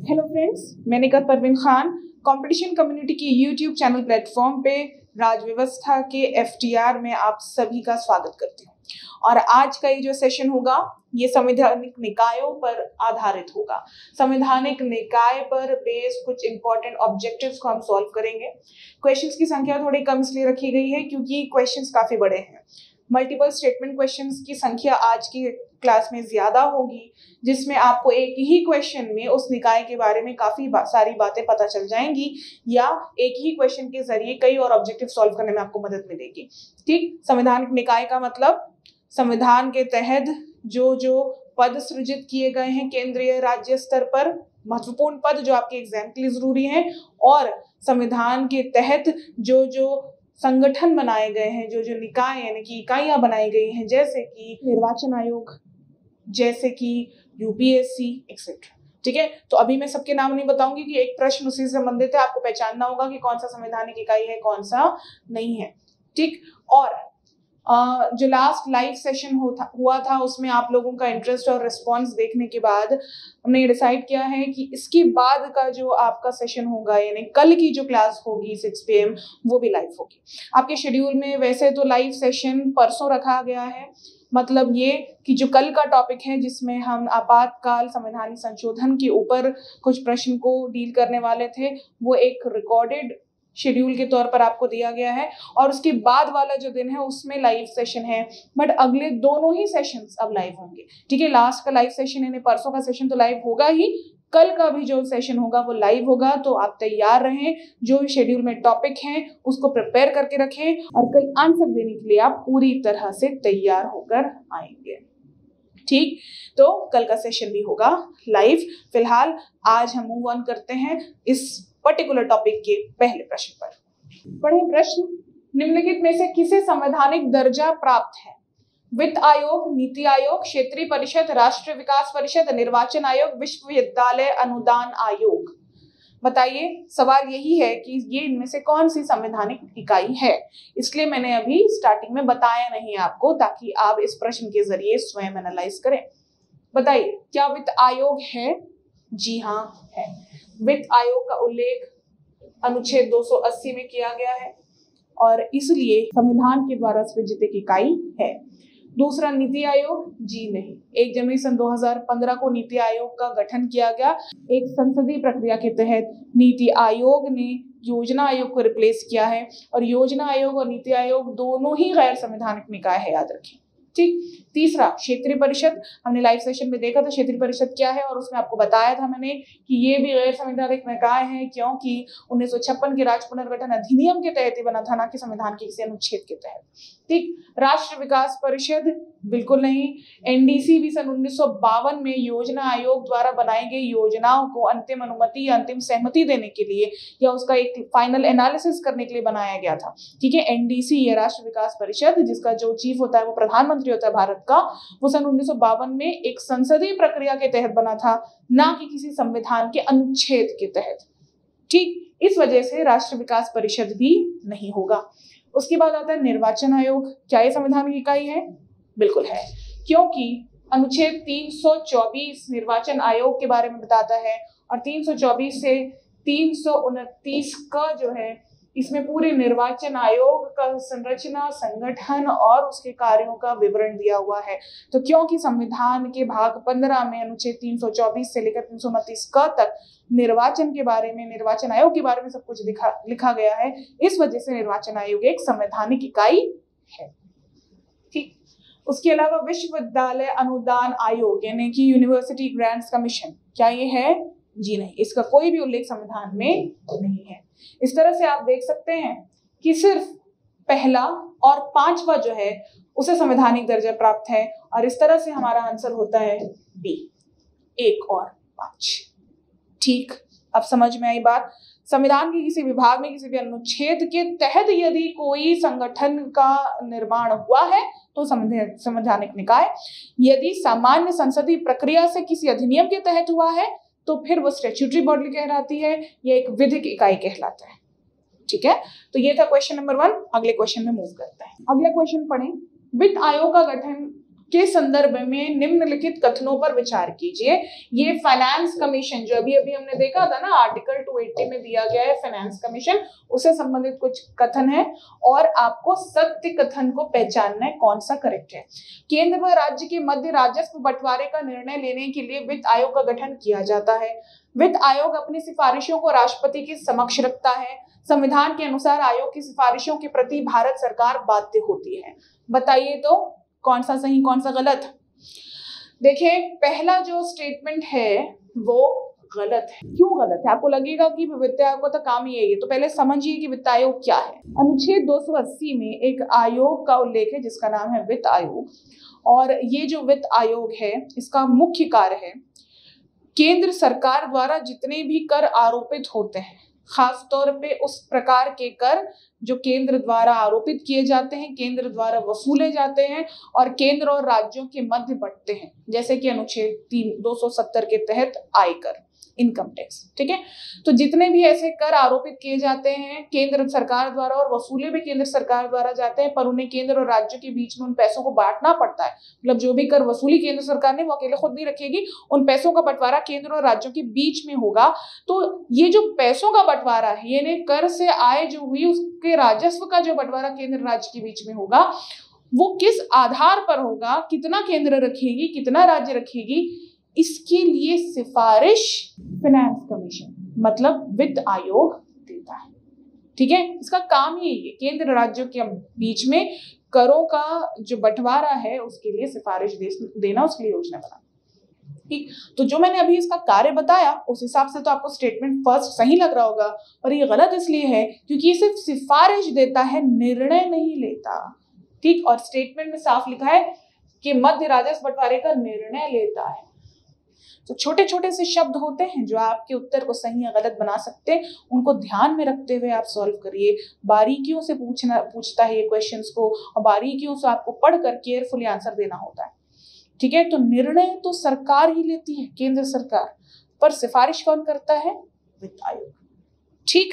Hello friends, मैं Nikhat Parveen Khan competition community की YouTube channel platform पे राज व्यवस्था के एफटीआर में आप सभी का स्वागत करती हूँ। और आज का ये जो सेशन होगा ये संवैधानिक निकायों पर आधारित होगा। संवैधानिक निकाय पर बेस्ड कुछ इंपॉर्टेंट ऑब्जेक्टिव्स को हम सॉल्व करेंगे। क्वेश्चंस की संख्या थोड़ी कम इसलिए रखी गई है क्योंकि क्वेश्चंस काफी बड़े हैं। मल्टीपल स्टेटमेंट क्वेश्चंस की संख्या आज की क्लास में ज्यादा होगी, जिसमें आपको एक ही क्वेश्चन में उस निकाय के बारे में काफी सारी बातें पता चल जाएंगी या एक ही क्वेश्चन के जरिए कई और ऑब्जेक्टिव सॉल्व करने में आपको मदद मिलेगी। ठीक, संवैधानिक निकाय का मतलब संविधान के तहत जो पद सृजित किए गए हैं केंद्रीय राज्य स्तर पर, महत्वपूर्ण पद जो आपके एग्जाम के लिए जरूरी हैं, और संविधान के तहत जो संगठन बनाए गए हैं, जो निकाय यानी कि इकाइयां बनाई गई हैं, जैसे कि निर्वाचन आयोग, जैसे कि यूपीएससी एक्सेट्रा। ठीक है, तो अभी मैं सबके नाम नहीं बताऊंगी कि एक प्रश्न उसी से संबंधित है, आपको पहचानना होगा कि कौन सा संवैधानिक इकाई है कौन सा नहीं है। ठीक, और जो लास्ट लाइव सेशन हुआ था उसमें आप लोगों का इंटरेस्ट और रिस्पांस देखने के बाद हमने डिसाइड किया है कि इसके बाद का जो आपका सेशन होगा यानी कल की जो क्लास होगी 6 PM वो भी लाइव होगी। आपके शेड्यूल में वैसे तो लाइव सेशन परसों रखा गया है, मतलब ये कि जो कल का टॉपिक है जिसमें हम आपातकाल संवैधानिक संशोधन के ऊपर कुछ प्रश्न को डील करने वाले थे, वो एक रिकॉर्डेड शेड्यूल के तौर पर आपको दिया गया है, और उसके बाद वाला जो दिन है उसमें लाइव सेशन है। बट अगले दोनों ही सेशंस अब लाइव होंगे। ठीक है, लास्ट का लाइव सेशन यानी परसों का सेशन तो लाइव होगा ही, कल का भी जो सेशन होगा वो लाइव होगा। तो आप तैयार रहें, जो शेड्यूल में टॉपिक हैं उसको प्रिपेयर करके रखें और कल आंसर देने के लिए आप पूरी तरह से तैयार होकर आएंगे। ठीक, तो कल का सेशन भी होगा लाइव। फिलहाल आज हम मूव ऑन करते हैं इस पर्टिकुलर टॉपिक के पहले प्रश्न पर। पढ़े प्रश्न, निम्नलिखित में से किसे संवैधानिक दर्जा प्राप्त है? वित्त आयोग, नीति आयोग, क्षेत्रीय परिषद, राष्ट्रीय विकास परिषद, निर्वाचन आयोग, विश्वविद्यालय अनुदान आयोग। बताइए, सवाल यही है कि ये इनमें से कौन सी संवैधानिक इकाई है। इसलिए मैंने अभी स्टार्टिंग में बताया नहीं आपको, ताकि आप इस प्रश्न के जरिए स्वयं एनालाइज करें। बताइए, क्या वित्त आयोग है? जी हाँ, है। वित्त आयोग का उल्लेख अनुच्छेद 280 में किया गया है और इसलिए संविधान के द्वारा सृजित एक इकाई है। दूसरा, नीति आयोग, जी नहीं। 1 जनवरी सन 2015 को नीति आयोग का गठन किया गया। एक संसदीय प्रक्रिया के तहत नीति आयोग ने योजना आयोग को रिप्लेस किया है, और योजना आयोग और नीति आयोग दोनों ही गैर संवैधानिक निकाय है, याद रखें। ठीक, तीसरा, क्षेत्रीय परिषद। हमने लाइव सेशन में देखा था क्षेत्रीय परिषद क्या है, और उसमें आपको बताया था मैंने कि ये भी गैर संवैधानिक निकाय है, क्योंकि 1956 के राज्य पुनर्गठन अधिनियम के तहत ही बना था, ना कि संविधान के किसी अनुच्छेद के तहत। ठीक, राष्ट्रीय विकास परिषद, बिल्कुल नहीं। एनडीसी भी सन 1952 में योजना आयोग द्वारा बनाई गई योजनाओं को अंतिम अनुमति या अंतिम सहमति देने के लिए या उसका एक फाइनल एनालिसिस करने के लिए बनाया गया था। ठीक है, एनडीसी या राष्ट्रीय विकास परिषद, जिसका जो चीफ होता है वो प्रधानमंत्री होता है भारत का, वो सन 1952 में एक संसदीय प्रक्रिया के तहत बना था, ना कि किसी संविधान के अनुच्छेद के तहत। ठीक, इस वजह से राष्ट्रीय विकास परिषद भी नहीं होगा। उसके बाद आता है निर्वाचन आयोग। क्या ये संविधान की इकाई है? बिल्कुल है, क्योंकि अनुच्छेद 324 निर्वाचन आयोग के बारे में बताता है, और 324 से 329 का जो है इसमें पूरे निर्वाचन आयोग का संरचना, संगठन और उसके कार्यों का विवरण दिया हुआ है। तो क्योंकि संविधान के भाग 15 में अनुच्छेद 324 से लेकर 329 का तक निर्वाचन के बारे में, निर्वाचन आयोग के बारे में सब कुछ लिखा गया है, इस वजह से निर्वाचन आयोग एक संवैधानिक इकाई है। ठीक, उसके अलावा विश्वविद्यालय अनुदान आयोग यानी कि यूनिवर्सिटी ग्रांट्स कमीशन, क्या ये है? जी नहीं, इसका कोई भी उल्लेख संविधान में नहीं है। इस तरह से आप देख सकते हैं कि सिर्फ पहला और 5वां जो है उसे संवैधानिक दर्जा प्राप्त है, और इस तरह से हमारा आंसर होता है बी, 1 और 5। ठीक, अब समझ में आई बात। संविधान के किसी विभाग में किसी भी अनुच्छेद के तहत यदि कोई संगठन का निर्माण हुआ है तो संवैधानिक निकाय, यदि सामान्य संसदीय प्रक्रिया से किसी अधिनियम के तहत हुआ है तो फिर वो स्टैट्यूटरी बॉडी कहलाती है, या एक विधिक इकाई कहलाता है। ठीक है, तो ये था क्वेश्चन नंबर 1। अगले क्वेश्चन में मूव करते हैं। अगला क्वेश्चन पढ़ें, वित्त आयोग का गठन के संदर्भ में निम्नलिखित कथनों पर विचार कीजिए। ये फाइनेंस कमीशन जो अभी अभी हमने देखा था ना, आर्टिकल 280 में दिया गया है फाइनेंस कमीशन, उससे संबंधित कुछ कथन है और आपको सत्य कथन को पहचानना है कौन सा करेक्ट है। केंद्र व राज्य के मध्य राजस्व बंटवारे का निर्णय लेने के लिए वित्त आयोग का गठन किया जाता है। वित्त आयोग अपनी सिफारिशों को राष्ट्रपति के समक्ष रखता है। संविधान के अनुसार आयोग की सिफारिशों के प्रति भारत सरकार बाध्य होती है। बताइए तो कौन सा सही कौन सा गलत। देखिए, पहला जो स्टेटमेंट है वो गलत है। क्यों गलत है? आपको लगेगा कि वित्त आयोग का तो काम ही है, तो पहले समझिए कि वित्त आयोग क्या है। अनुच्छेद 280 में एक आयोग का उल्लेख है जिसका नाम है वित्त आयोग, और ये जो वित्त आयोग है इसका मुख्य कार्य है केंद्र सरकार द्वारा जितने भी कर आरोपित होते हैं, खासतौर पे उस प्रकार के कर जो केंद्र द्वारा आरोपित किए जाते हैं, केंद्र द्वारा वसूले जाते हैं और केंद्र और राज्यों के मध्य बंटते हैं, जैसे कि अनुच्छेद 270 के तहत आयकर, इनकम टैक्स। ठीक है, तो जितने भी ऐसे कर आरोपित किए जाते हैं केंद्र सरकार द्वारा और वसूले भी केंद्र सरकार द्वारा जाते हैं, पर उन्हें केंद्र और राज्य के बीच में उन पैसों को बांटना पड़ता है। मतलब जो भी कर वसूली केंद्र सरकार ने वो अकेले खुद नहीं रखेगी, उन पैसों का बंटवारा केंद्र और राज्यों के बीच में होगा। तो ये जो पैसों का बंटवारा है, यानी कर से आय जो हुई उसके राजस्व का जो बंटवारा केंद्र राज्य के बीच में होगा, वो किस आधार पर होगा, कितना केंद्र रखेगी कितना राज्य रखेगी, इसके लिए सिफारिश फाइनेंस कमीशन मतलब वित्त आयोग देता है। ठीक है, इसका काम ही यही है, केंद्र राज्यों के बीच में करों का जो बंटवारा है उसके लिए सिफारिश देना, उसके लिए योजना बनाना। ठीक, तो जो मैंने अभी इसका कार्य बताया उस हिसाब से तो आपको स्टेटमेंट फर्स्ट सही लग रहा होगा, और ये गलत इसलिए है क्योंकि ये सिर्फ सिफारिश देता है, निर्णय नहीं लेता। ठीक, और स्टेटमेंट में साफ लिखा है कि मध्य राजस्व बंटवारे का निर्णय लेता है। तो छोटे छोटे से शब्द होते हैं जो आपके उत्तर को सही या गलत बना सकते हैं, उनको ध्यान में रखते हुए आप सॉल्व करिए। बारीकियों से पूछता है ये क्वेश्चंस को, और बारीकियों से आपको पढ़कर केयरफुली आंसर देना होता है। ठीक है, तो निर्णय तो सरकार ही लेती है, केंद्र सरकार, पर सिफारिश कौन करता है? वित्त आयोग। ठीक,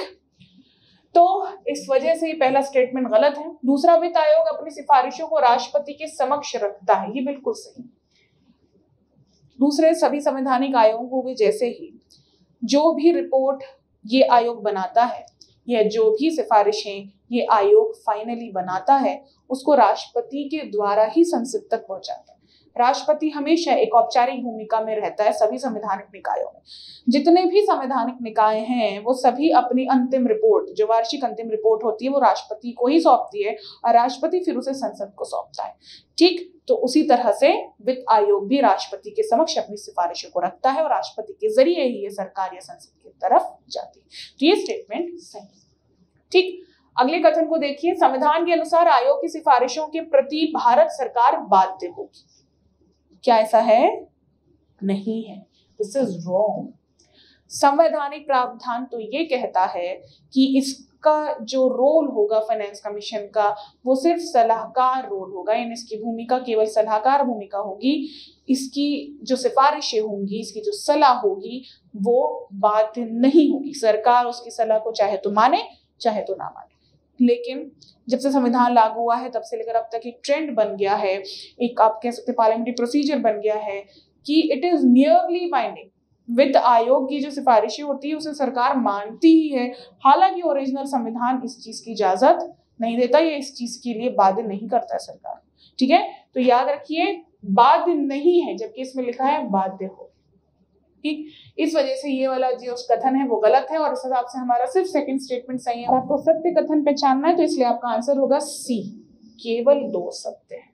तो इस वजह से पहला स्टेटमेंट गलत है। दूसरा, वित्त आयोग अपनी सिफारिशों को राष्ट्रपति के समक्ष रखता है, ये बिल्कुल सही। दूसरे सभी संवैधानिक आयोगों के जैसे ही जो भी रिपोर्ट ये आयोग बनाता है या जो भी सिफारिशें ये आयोग फाइनली बनाता है उसको राष्ट्रपति के द्वारा ही संसद तक पहुंचाता है। राष्ट्रपति हमेशा एक औपचारिक भूमिका में रहता है सभी संवैधानिक निकायों में। जितने भी संवैधानिक निकाय हैं वो सभी अपनी अंतिम रिपोर्ट, जो वार्षिक अंतिम रिपोर्ट होती है, वो राष्ट्रपति को ही सौंपती है और राष्ट्रपति फिर उसे संसद को सौंपता है। ठीक, तो उसी तरह से वित्त आयोग भी राष्ट्रपति के समक्ष अपनी सिफारिशों को रखता है और राष्ट्रपति के जरिए ही ये सरकार या संसद की तरफ जाती है। तो ये स्टेटमेंट सही। ठीक, अगले कथन को देखिए। संविधान के अनुसार आयोग की सिफारिशों के प्रति भारत सरकार बाध्य होगी। क्या ऐसा है? नहीं है। This is wrong. संवैधानिक प्रावधान तो ये कहता है कि इसका जो रोल होगा फाइनेंस कमीशन का वो सिर्फ सलाहकार रोल होगा, यानी इसकी भूमिका केवल सलाहकार भूमिका होगी। इसकी जो सिफारिशें होंगी, इसकी जो सलाह होगी वो बाध्य नहीं होगी। सरकार उसकी सलाह को चाहे तो माने चाहे तो ना माने। लेकिन जब से संविधान लागू हुआ है तब से लेकर अब तक एक ट्रेंड बन गया है, एक आप कह सकते पार्लियामेंट्री प्रोसीजर बन गया है कि इट इज नियरली बाइंडिंग। वित्त आयोग की जो सिफारिशें होती है उसे सरकार मानती ही है, हालांकि ओरिजिनल संविधान इस चीज की इजाजत नहीं देता, ये इस चीज के लिए बाध्य नहीं करता है सरकार। ठीक है, तो याद रखिए बाध्य नहीं है, जबकि इसमें लिखा है बाध्य हो। ठीक, इस वजह से ये वाला जो कथन है वो गलत है और इस हिसाब से हमारा सिर्फ सेकंड स्टेटमेंट सही है। आपको सत्य कथन पहचानना है तो इसलिए आपका आंसर होगा सी, केवल 2 सत्य है।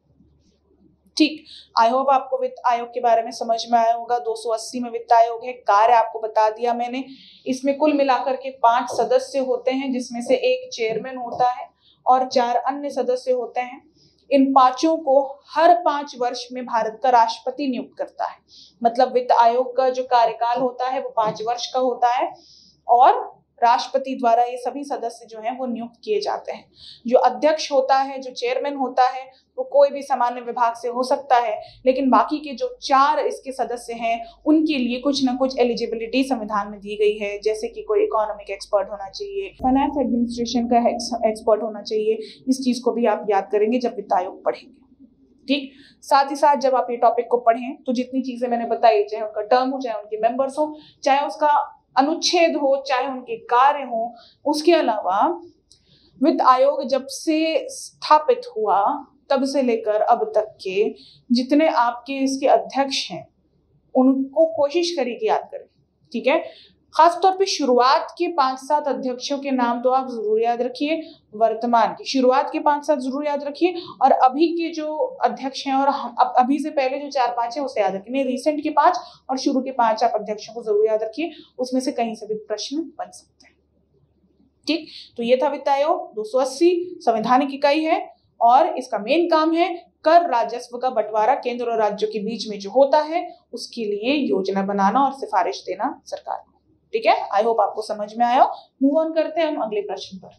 ठीक, आई होप आपको वित्त आयोग के बारे में समझ में आया होगा। 280 में वित्त आयोग है, कार्य आपको बता दिया मैंने। इसमें कुल मिलाकर के 5 सदस्य होते हैं, जिसमें से एक चेयरमैन होता है और 4 अन्य सदस्य होते हैं। इन 5 को हर 5 वर्ष में भारत का राष्ट्रपति नियुक्त करता है। मतलब वित्त आयोग का जो कार्यकाल होता है वो 5 वर्ष का होता है और राष्ट्रपति द्वारा ये सभी सदस्य जो हैं वो नियुक्त किए जाते हैं। जो अध्यक्ष होता है, जो चेयरमैन होता है, वो कोई भी सामान्य विभाग से हो सकता है, लेकिन बाकी के जो 4 इसके सदस्य हैं उनके लिए कुछ ना कुछ एलिजिबिलिटी संविधान में दी गई है, जैसे कि कोई इकोनॉमिक एक्सपर्ट होना चाहिए, फाइनेंस एडमिनिस्ट्रेशन का एक्सपर्ट होना चाहिए। इस चीज को भी आप याद करेंगे जब वित्त आयोग पढ़ेंगे। ठीक। साथ ही साथ जब आप ये टॉपिक को पढ़ें तो जितनी चीजें मैंने बताई, चाहे उनका टर्म हो, चाहे उनके मेंबर्स हो, चाहे उसका अनुच्छेद हो, चाहे उनके कार्य हो, उसके अलावा वित्त आयोग जब से स्थापित हुआ तब से लेकर अब तक के जितने आपके इसके अध्यक्ष हैं उनको कोशिश करिए कि याद करें। ठीक है, खासतौर पे शुरुआत के 5-7 अध्यक्षों के नाम तो आप जरूर याद रखिए, वर्तमान की शुरुआत के 5-7 जरूर याद रखिए, और अभी के जो अध्यक्ष हैं और अभी से पहले जो 4-5 है उसे याद रखिए। नहीं, रिसेंट के 5 और शुरू के 5 आप अध्यक्षों को जरूर याद रखिए, उसमें से कहीं से भी प्रश्न बन सकते हैं। ठीक, तो ये था वित्त आयोग 280 संवैधानिक इकाई है और इसका मेन काम है कर राजस्व का बंटवारा केंद्र और राज्यों के बीच में जो होता है उसके लिए योजना बनाना और सिफारिश देना सरकार को। ठीक है, आई होप आपको समझ में आया। मूव ऑन करते हैं हम अगले प्रश्न पर।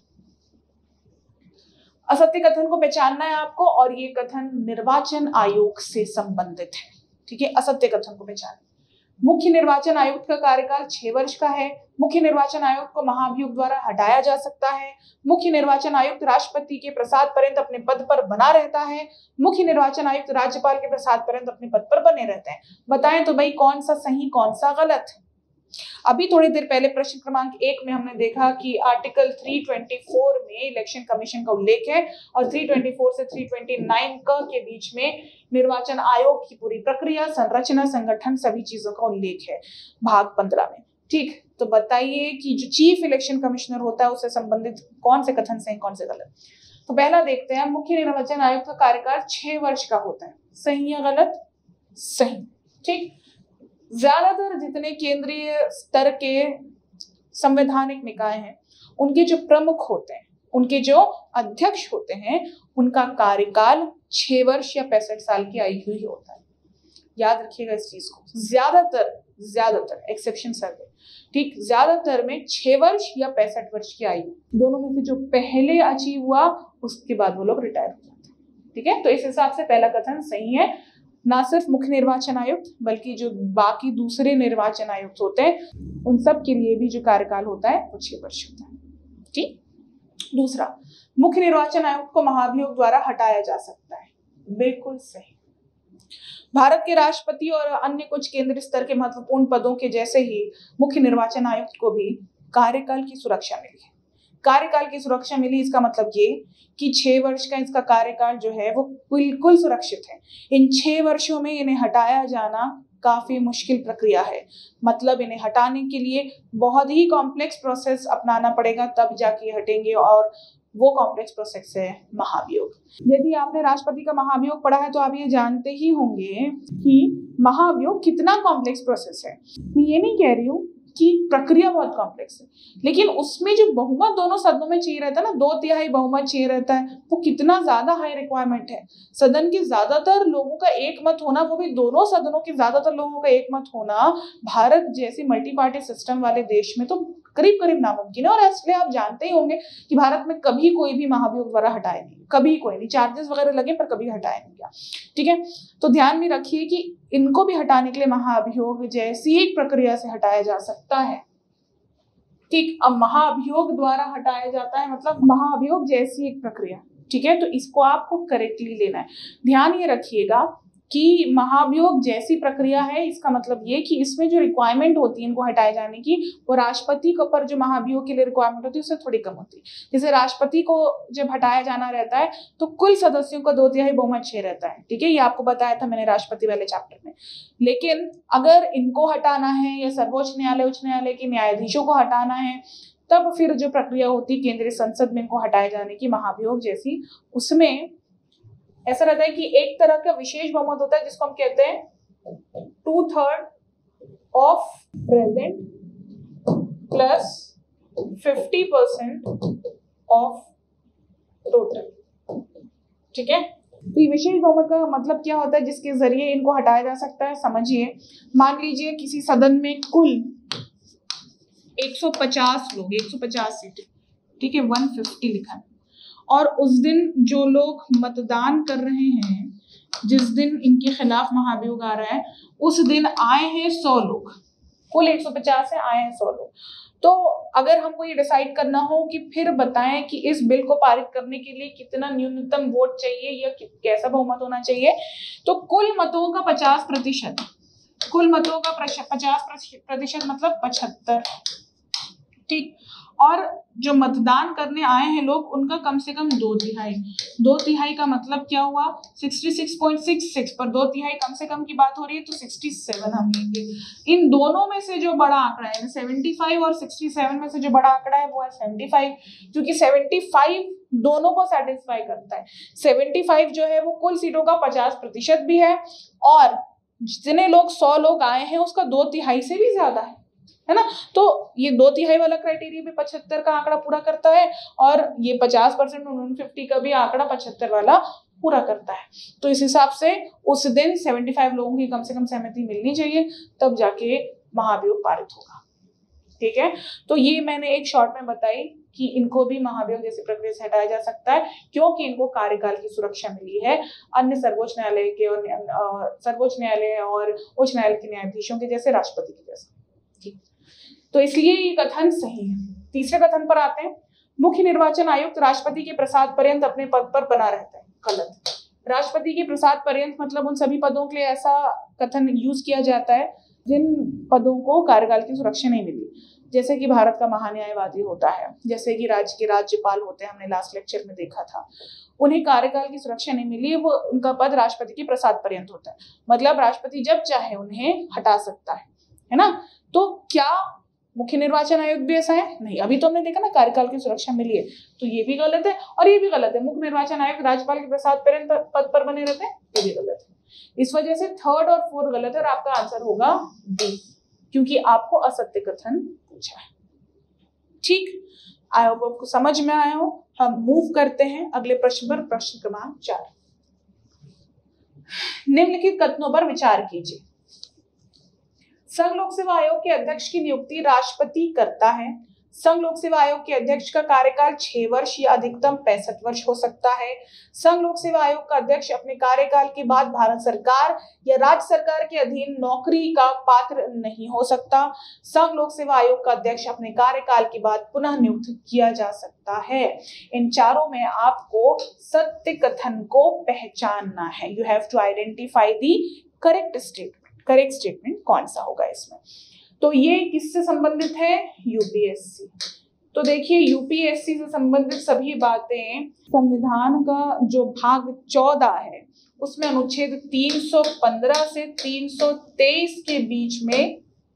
असत्य कथन को पहचानना है आपको और ये कथन निर्वाचन आयोग से संबंधित है। ठीक है, असत्य कथन को पहचानना। मुख्य निर्वाचन आयुक्त का कार्यकाल 6 वर्ष का है। मुख्य निर्वाचन आयुक्त को महाभियोग द्वारा हटाया जा सकता है। मुख्य निर्वाचन आयुक्त राष्ट्रपति के प्रसाद पर्यंत अपने पद पर बना रहता है। मुख्य निर्वाचन आयुक्त राज्यपाल के प्रसाद पर्यंत अपने पद पर बने रहते हैं। बताएं तो भाई कौन सा सही कौन सा गलत। अभी थोड़ी देर पहले प्रश्न क्रमांक 1 में हमने देखा कि आर्टिकल 324 में इलेक्शन कमीशन का उल्लेख है और 324 से 329 के बीच में निर्वाचन आयोग की पूरी प्रक्रिया, संरचना, संगठन, सभी चीजों का उल्लेख है भाग 15 में। ठीक, तो बताइए कि जो चीफ इलेक्शन कमिश्नर होता है उससे संबंधित कौन से कथन सही कौन से गलत। तो पहला देखते हैं, मुख्य निर्वाचन आयुक्त का कार्यकाल 6 वर्ष का होता है। सही या गलत? सही। ठीक, ज्यादातर जितने केंद्रीय स्तर के संवैधानिक निकाय हैं उनके जो प्रमुख होते हैं, उनके जो अध्यक्ष होते हैं, उनका कार्यकाल 6 वर्ष या 65 साल की आयु ही होता है। याद रखिएगा इस चीज को। ज्यादातर एक्सेप्शन सर्वे, ठीक, ज्यादातर में 6 वर्ष या 65 वर्ष की आयु, दोनों में से जो पहले अचीव हुआ उसके बाद वो लोग रिटायर हो जाते हैं। ठीक है, तो इस हिसाब से पहला कथन सही है। ना सिर्फ मुख्य निर्वाचन आयुक्त बल्कि जो बाकी दूसरे निर्वाचन आयुक्त होते हैं उन सब के लिए भी जो कार्यकाल होता है वो 6 वर्ष होता है। ठीक, दूसरा, मुख्य निर्वाचन आयुक्त को महाभियोग द्वारा हटाया जा सकता है। बिल्कुल सही। भारत के राष्ट्रपति और अन्य कुछ केंद्रीय स्तर के महत्वपूर्ण पदों के जैसे ही मुख्य निर्वाचन आयुक्त को भी कार्यकाल की सुरक्षा मिली है। कार्यकाल की सुरक्षा मिली इसका मतलब ये कि 6 वर्ष का इसका कार्यकाल जो है वो बिल्कुल सुरक्षित है। इन 6 वर्षों में इन्हें हटाया जाना काफी मुश्किल प्रक्रिया है। मतलब इन्हें हटाने के लिए बहुत ही कॉम्प्लेक्स प्रोसेस अपनाना पड़ेगा, तब जाके हटेंगे, और वो कॉम्प्लेक्स प्रोसेस है महाभियोग। यदि आपने राष्ट्रपति का महाभियोग पढ़ा है तो आप ये जानते ही होंगे कि महाभियोग कितना कॉम्प्लेक्स प्रोसेस है। मैं ये नहीं कह रही हूँ कि प्रक्रिया बहुत कॉम्प्लेक्स है, लेकिन उसमें जो बहुमत दोनों सदनों में चाहिए रहता है ना, 2/3 बहुमत चाहिए रहता है, वो कितना ज्यादा हाई रिक्वायरमेंट है। सदन के ज्यादातर लोगों का एक मत होना, वो भी दोनों सदनों के ज्यादातर लोगों का एक मत होना भारत जैसे मल्टी पार्टी सिस्टम वाले देश में तो करीब करीब नामुमकिन है। और इसलिए आप जानते ही होंगे कि भारत में कभी कोई भी महाभियोग द्वारा हटाया नहीं, कभी कोई नहीं, चार्जेस वगैरह लगे पर कभी हटाया नहीं गया। ठीक है, तो ध्यान में रखिए कि इनको भी हटाने के लिए महाभियोग जैसी एक प्रक्रिया से हटाया जा सकता है। ठीक, अब महाभियोग द्वारा हटाया जाता है मतलब महाभियोग जैसी एक प्रक्रिया। ठीक है, तो इसको आपको करेक्टली लेना है। ध्यान ये रखिएगा कि महाभियोग जैसी प्रक्रिया है, इसका मतलब ये कि इसमें जो रिक्वायरमेंट होती है इनको हटाए जाने की, वो राष्ट्रपति को पर जो महाभियोग के लिए रिक्वायरमेंट होती है उससे थोड़ी कम होती है। जैसे राष्ट्रपति को जब हटाया जाना रहता है तो कुल सदस्यों का 2/3 बहुमत चाहिए रहता है। ठीक है, ये आपको बताया था मैंने राष्ट्रपति वाले चैप्टर में। लेकिन अगर इनको हटाना है या सर्वोच्च न्यायालय, उच्च न्यायालय के न्यायाधीशों को हटाना है, तब फिर जो प्रक्रिया होती है केंद्रीय संसद में इनको हटाए जाने की महाभियोग जैसी, उसमें ऐसा रहता है कि एक तरह का विशेष बहुमत होता है जिसको हम कहते हैं 2/3 of present plus 50% of total. ठीक है, तो ये विशेष बहुमत का मतलब क्या होता है जिसके जरिए इनको हटाया जा सकता है। समझिए, मान लीजिए किसी सदन में कुल 150 लोग, 150 सीटें, ठीक है, 150 लिखा है, और उस दिन जो लोग मतदान कर रहे हैं, जिस दिन इनके खिलाफ महाभियोग आ रहा है, उस दिन आए हैं 100 लोग, कुल 150 है, आए हैं 100 लोग। तो अगर हमको ये डिसाइड करना हो कि फिर बताएं कि इस बिल को पारित करने के लिए कितना न्यूनतम वोट चाहिए या कैसा बहुमत होना चाहिए, तो कुल मतों का 50%, कुल मतों का 50% मतलब 75, ठीक। और जो मतदान करने आए हैं लोग, उनका कम से कम 2/3। 2/3 का मतलब क्या हुआ? 66.66 पर 2/3 कम से कम की बात हो रही है, तो 67 हम लेंगे। इन दोनों में से जो बड़ा आंकड़ा है, 75 और 67 में से जो बड़ा आंकड़ा है वो है 75, क्योंकि 75 दोनों को सेटिस्फाई करता है। 75 जो है वो कुल सीटों का 50% भी है, और जितने लोग 100 लोग आए हैं उसका 2/3 से भी ज्यादा है ना। तो ये 2/3 वाला क्राइटेरिया भी 75 का आंकड़ा पूरा करता है, और ये 50% 50 का भी आंकड़ा 75 वाला पूरा करता है। तो इस हिसाब से उस दिन 75 लोगों की कम से कम सहमति मिलनी चाहिए, तब जाके महाभियोग पारित होगा। ठीक है, तो ये मैंने एक शॉर्ट में बताई कि इनको भी महाभियोग जैसी प्रक्रिया से हटाया जा सकता है, क्योंकि इनको कार्यकाल की सुरक्षा मिली है अन्य सर्वोच्च न्यायालय के और सर्वोच्च न्यायालय और उच्च न्यायालय के न्यायाधीशों के जैसे, राष्ट्रपति के जैसे। ठीक, तो इसलिए ये कथन सही है। तीसरे कथन पर आते हैं। मुख्य निर्वाचन आयुक्त राष्ट्रपति के प्रसाद पर्यंत अपने पद पर बना रहता है। गलत। राष्ट्रपति के प्रसाद पर्यंत मतलब उन सभी पदों के लिए ऐसा कथन यूज किया जाता है जिन पदों को कार्यकाल की सुरक्षा नहीं मिली, जैसे कि भारत का महान्यायवादी होता है, जैसे कि राज्य के राज्यपाल होते हैं, हमने लास्ट लेक्चर में देखा था, उन्हें कार्यकाल की सुरक्षा नहीं मिली, वो उनका पद राष्ट्रपति के प्रसाद पर्यंत होता है। मतलब राष्ट्रपति जब चाहे उन्हें हटा सकता है ना। तो क्या मुख्य निर्वाचन आयोग भी ऐसा है? नहीं। अभी तो हमने देखा ना कार्यकाल की सुरक्षा मिली है, तो ये भी गलत है और ये भी गलत है। मुख्य निर्वाचन आयोग राज्यपाल के प्रसाद पर्यंत पद पर बने रहते हैं, ये भी गलत है। इस वजह से थर्ड और फोर्थ गलत है और आपका आंसर होगा डी, क्योंकि आपको असत्य कथन पूछा है। ठीक, आई होप आपको समझ में आया हो। हम मूव करते हैं अगले प्रश्न पर, प्रश्न क्रमांक 4। निम्नलिखित कथनों पर विचार कीजिए। संघ लोक सेवा आयोग के अध्यक्ष की नियुक्ति राष्ट्रपति करता है। संघ लोक सेवा आयोग के अध्यक्ष का कार्यकाल 6 वर्ष या अधिकतम 65 वर्ष हो सकता है। संघ लोक सेवा आयोग का अध्यक्ष अपने कार्यकाल के बाद भारत सरकार या राज्य सरकार के अधीन नौकरी का पात्र नहीं हो सकता। संघ लोक सेवा आयोग का अध्यक्ष अपने कार्यकाल के बाद पुनः नियुक्त किया जा सकता है। इन चारों में आपको सत्य कथन को पहचानना है। You have to identify the correct statement. Correct statement कौन सा होगा इसमें? तो ये किससे संबंधित है? यूपीएससी। तो देखिए, यूपीएससी से संबंधित सभी बातें संविधान का जो भाग 14 है उसमें अनुच्छेद 315 से 323 के बीच में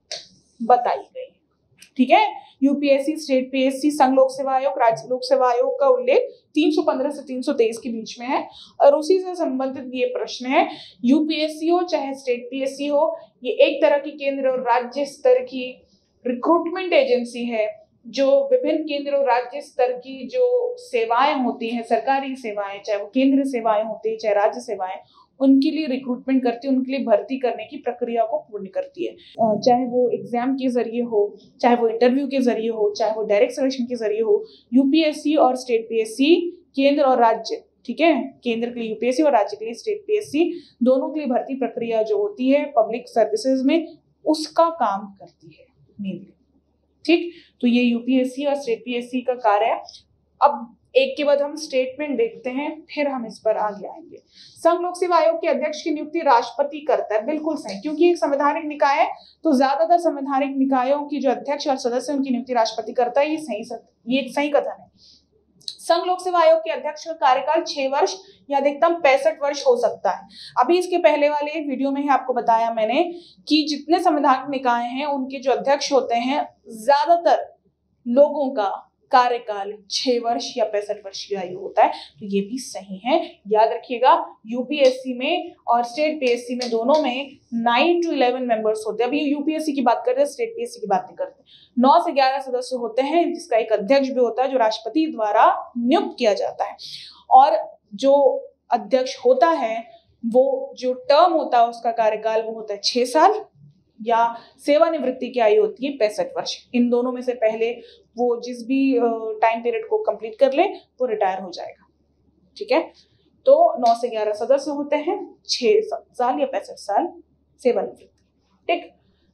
बताई गई। ठीक है, यूपीएससी, स्टेट पीएससी, संघ लोक सेवा आयोग, राज्य लोक सेवा आयोग का उल्लेख 315 से 323 के बीच में है और उसी से संबंधित ये प्रश्न है। यूपीएससी हो चाहे स्टेट पीएससी हो, ये एक तरह की केंद्र और राज्य स्तर की रिक्रूटमेंट एजेंसी है जो विभिन्न केंद्र और राज्य स्तर की जो सेवाएं होती हैं, सरकारी सेवाएं, चाहे वो केंद्र सेवाएं होती है चाहे राज्य सेवाएं, उनके लिए रिक्रूटमेंट करती है, उनके लिए भर्ती करने की प्रक्रिया को पूर्ण करती है। चाहे वो एग्जाम के जरिए हो, चाहे वो इंटरव्यू के जरिए हो, चाहे वो डायरेक्ट सिलेक्शन के जरिए हो। यूपीएससी और स्टेट पीएससी केंद्र और राज्य, ठीक है, केंद्र के लिए यूपीएससी और राज्य के लिए स्टेट पीएससी, दोनों के लिए भर्ती प्रक्रिया जो होती है पब्लिक सर्विसेज में, उसका काम करती है मेनली। ठीक, तो ये यूपीएससी और स्टेट पीएससी का कार्य है। अब एक के बाद हम स्टेटमेंट देखते हैं, फिर हम इस पर आगे आएंगे। संघ लोक सेवा आयोग के अध्यक्ष की नियुक्ति राष्ट्रपति करता है, बिल्कुल सही, क्योंकि एक संवैधानिक निकाय है तो ज्यादातर संवैधानिक निकायों की जो अध्यक्ष और सदस्य उनकी नियुक्ति राष्ट्रपति करता है। ये सही कथन है। संघ लोक सेवा आयोग के अध्यक्ष का कार्यकाल 6 वर्ष या अधिकतम 65 वर्ष हो सकता है। अभी इसके पहले वाले वीडियो में ही आपको बताया मैंने कि जितने संवैधानिक निकाय हैं उनके जो अध्यक्ष होते हैं, ज्यादातर लोगों का कार्यकाल 6 वर्ष या 65 वर्ष की आयु होता है, तो ये भी सही है। याद रखिएगा, यूपीएससी में और स्टेट पीएससी में दोनों में 9 to 11 मेंबर्स होते हैं। अभी यूपीएससी की बात करते हैं, स्टेट पीएससी की बात नहीं करते। 9 से 11 सदस्य होते हैं, जिसका एक अध्यक्ष भी होता है जो राष्ट्रपति द्वारा नियुक्त किया जाता है। और जो अध्यक्ष होता है वो जो टर्म होता है उसका कार्यकाल वो होता है 6 साल या सेवानिवृत्ति की आयु होती है 65 वर्ष। इन दोनों में से पहले वो जिस भी टाइम पीरियड को कंप्लीट कर ले वो रिटायर हो जाएगा। ठीक है, तो 9 से 11 सदस्य होते हैं, 6 साल या 65 साल सेवानिवृत्ति। ठीक,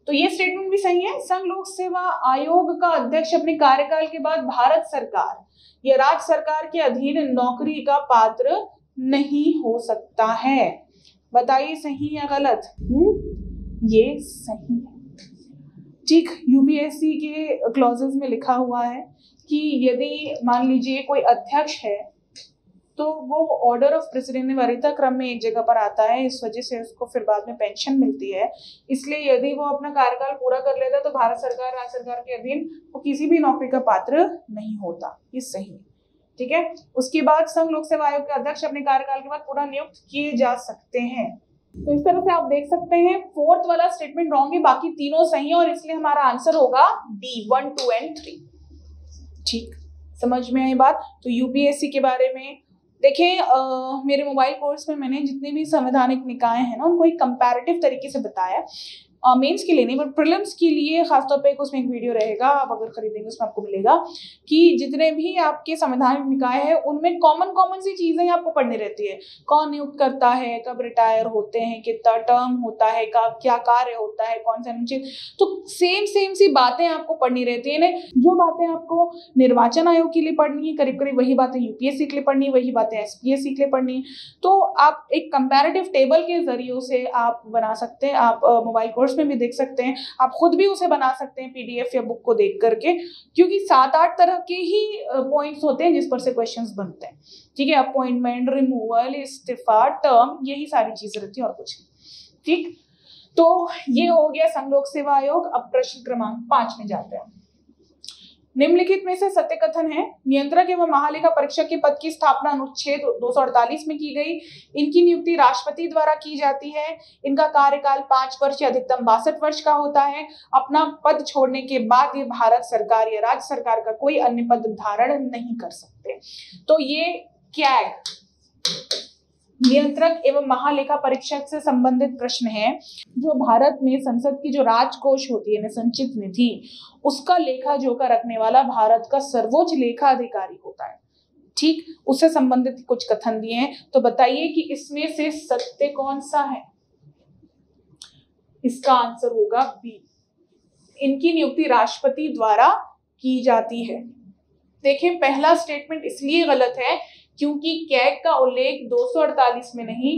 तो ये स्टेटमेंट भी सही है। संघ लोक सेवा आयोग का अध्यक्ष अपने कार्यकाल के बाद भारत सरकार या राज्य सरकार के अधीन नौकरी का पात्र नहीं हो सकता है। बताइए सही या गलत? ये सही है। ठीक, यूपीएससी के क्लॉजेस में लिखा हुआ है कि यदि मान लीजिए कोई अध्यक्ष है तो वो ऑर्डर ऑफ प्रेसिडेंट ने वरीयता क्रम में एक जगह पर आता है, इस वजह से उसको फिर बाद में पेंशन मिलती है। इसलिए यदि वो अपना कार्यकाल पूरा कर लेता है तो भारत सरकार राज्य सरकार के अधीन वो किसी भी नौकरी का पात्र नहीं होता। ये सही है। ठीक है, उसके बाद संघ लोक सेवा आयोग के अध्यक्ष अपने कार्यकाल के बाद पुनः नियुक्त किए जा सकते हैं। तो इस तरह से आप देख सकते हैं फोर्थ वाला स्टेटमेंट रॉन्ग है, बाकी तीनों सही है और इसलिए हमारा आंसर होगा डी 1, 2 एंड 3। ठीक, समझ में आई बात? तो यूपीएससी के बारे में देखें, मेरे मोबाइल कोर्स में मैंने जितने भी संवैधानिक निकाय हैं ना उनको एक कंपैरेटिव तरीके से बताया। मेंस के लिए नहीं बट प्रीलिम्स के लिए खासतौर पे उसमें एक वीडियो रहेगा, आप अगर खरीदेंगे उसमें आपको मिलेगा कि जितने भी आपके संवैधानिक निकाय है उनमें कॉमन सी चीजें आपको पढ़नी रहती है। कौन नियुक्त करता है, कब रिटायर होते हैं, कितना टर्म होता है, क्या कार्य होता है, कौन सा अनुच्छेद, तो सेम सी बातें आपको पढ़नी रहती है। जो बातें आपको निर्वाचन आयोग के लिए पढ़नी है करीब करीब वही बातें यूपीएससी के लिए पढ़नी है, वही बातें एसपीएससी के लिए पढ़नी है। तो आप एक कंपैरेटिव टेबल के जरिए से आप बना सकते हैं। आप मोबाइल कोर्स में भी देख सकते हैं, आप खुद भी उसे बना सकते हैं पीडीएफ या बुक को देख करके, क्योंकि 7-8 तरह के ही पॉइंट्स होते हैं जिस पर से क्वेश्चंस बनते हैं। ठीक है, अपॉइंटमेंट, रिमूवल, इस्तीफा, टर्म, यही सारी चीजें रहती है और कुछ नहीं। ठीक, तो ये हो गया संघ लोक सेवा आयोग। अब प्रश्न क्रमांक 5 में जाते हैं। निम्नलिखित में से सत्य कथन है नियंत्रक एवं महालेखा परीक्षक के पद की स्थापना अनुच्छेद 248 में की गई। इनकी नियुक्ति राष्ट्रपति द्वारा की जाती है। इनका कार्यकाल 5 वर्ष या अधिकतम 62 वर्ष का होता है। अपना पद छोड़ने के बाद ये भारत सरकार या राज्य सरकार का कोई अन्य पद धारण नहीं कर सकते। तो ये कैग नियंत्रक एवं महालेखा परीक्षक से संबंधित प्रश्न है। जो भारत में संसद की जो राजकोष होती है संचित निधि, उसका लेखा जोखा रखने वाला भारत का सर्वोच्च लेखा अधिकारी होता है। ठीक, उससे संबंधित कुछ कथन दिए हैं। तो बताइए कि इसमें से सत्य कौन सा है? इसका आंसर होगा बी। इनकी नियुक्ति राष्ट्रपति द्वारा की जाती है। देखिए, पहला स्टेटमेंट इसलिए गलत है क्योंकि कैग का उल्लेख 248 में नहीं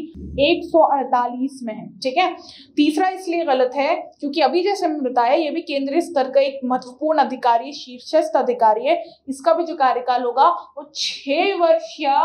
148 में है। ठीक है, तीसरा इसलिए गलत है क्योंकि अभी जैसे मैंने बताया ये भी केंद्रीय स्तर का एक महत्वपूर्ण अधिकारी, शीर्षस्थ अधिकारी है। इसका भी जो कार्यकाल होगा वो 6 वर्ष या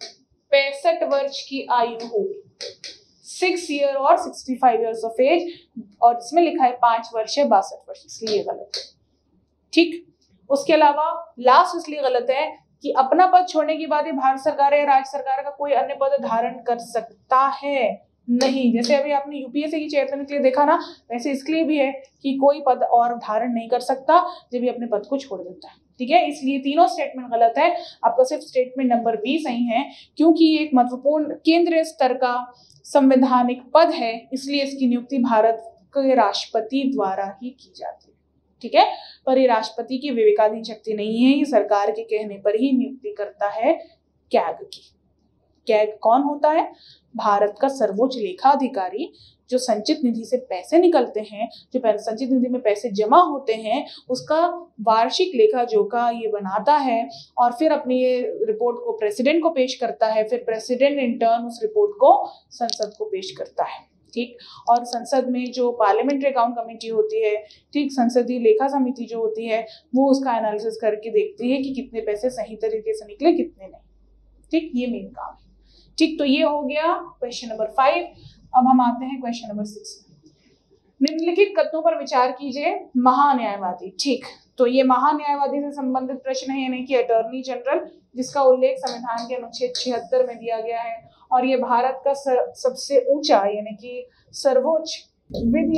65 वर्ष की आयु होगी, 6 ईयर और 65 ईयर्स ऑफ एज, और इसमें लिखा है 5 वर्ष या 62 वर्ष, इसलिए गलत है। ठीक, उसके अलावा लास्ट इसलिए गलत है कि अपना पद छोड़ने के बाद ये भारत सरकार या राज्य सरकार का कोई अन्य पद धारण कर सकता है नहीं। जैसे अभी आपने यूपीएससी की चेयरमैन के लिए देखा ना, वैसे इसके लिए भी है कि कोई पद और धारण नहीं कर सकता जब ये अपने पद को छोड़ देता है। ठीक है, इसलिए तीनों स्टेटमेंट गलत है। आपका सिर्फ स्टेटमेंट नंबर बी सही है क्योंकि ये एक महत्वपूर्ण केंद्रीय स्तर का संवैधानिक पद है, इसलिए इसकी नियुक्ति भारत के राष्ट्रपति द्वारा ही की जाती है। ठीक है, पर ये राष्ट्रपति की विवेकाधीन शक्ति नहीं है, ये सरकार के कहने पर ही नियुक्ति करता है कैग की। कैग कौन होता है? भारत का सर्वोच्च लेखा अधिकारी, जो संचित निधि से पैसे निकलते हैं, जो संचित निधि में पैसे जमा होते हैं, उसका वार्षिक लेखा जोखा ये बनाता है और फिर अपनी ये रिपोर्ट को प्रेसिडेंट को पेश करता है। फिर प्रेसिडेंट इन टर्न उस रिपोर्ट को संसद को पेश करता है। ठीक, और संसद में जो पार्लियामेंट्री अकाउंट कमेटी होती है, ठीक, संसदीय लेखा समिति जो होती है, वो उसका एनालिसिस करके देखती है कि कितने पैसे सही तरीके से निकले, कितने नहीं। ठीक, ये मेन काम है। ठीक, तो ये हो गया क्वेश्चन नंबर 5। अब हम आते हैं क्वेश्चन नंबर 6। निम्नलिखित कथनों पर विचार कीजिए। महान्यायवादी, ठीक, तो ये महान्यायवादी से संबंधित प्रश्न है, यानी कि अटॉर्नी जनरल, जिसका उल्लेख संविधान के अनुच्छेद 76 में दिया गया है और ये भारत का सबसे ऊंचा यानी कि सर्वोच्च विधि